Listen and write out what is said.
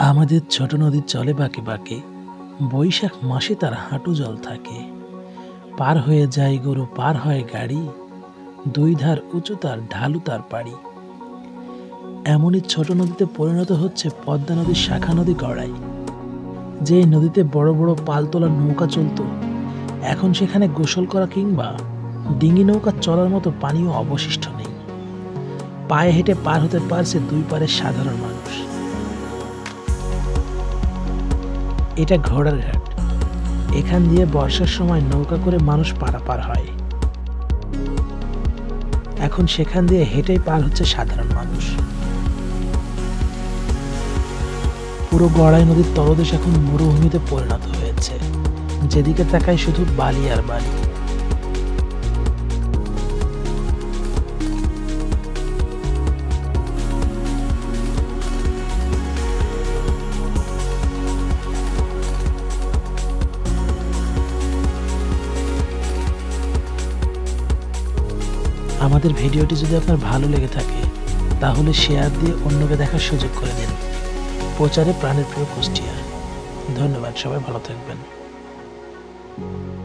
আমাদের ছোট নদী চলে বাঁকে বাঁকে, বৈশাখ মাসে তার হাঁটু জল থাকে। পার হয়ে যায় গরু, পার হয় গাড়ি, দুই ধার উঁচু তার, ঢালু তার পাড়ি। এমনই ছোট নদীতে পরিণত হচ্ছে পদ্মা নদীর শাখা নদী গড়াই। যে নদীতে বড় বড় পালতোলা নৌকা চলতো, এখন সেখানে গোসল করা কিংবা ডিঙি নৌকা চলার মতো পানিও অবশিষ্ট নেই। পায়ে হেঁটে পার হতে পারছে দুই পারের সাধারণ মানুষ। এটা ঘোড়ার ঘাট। এখান দিয়ে বর্ষার সময় নৌকা করে মানুষ পারাপার হয়। এখন সেখান দিয়ে হেঁটেই পার হচ্ছে সাধারণ মানুষ। পুরো গড়াই নদীর তলদেশ এখন মরুভূমিতে পরিণত হয়েছে। যেদিকে তাকায় শুধু বালি আর বালি। আমাদের ভিডিওটি যদি আপনার ভালো লেগে থাকে, তাহলে শেয়ার দিয়ে অন্যকে দেখার সুযোগ করে দিন। প্রচারে প্রাণের প্রিয় কুষ্টিয়া। ধন্যবাদ, সবাই ভালো থাকবেন।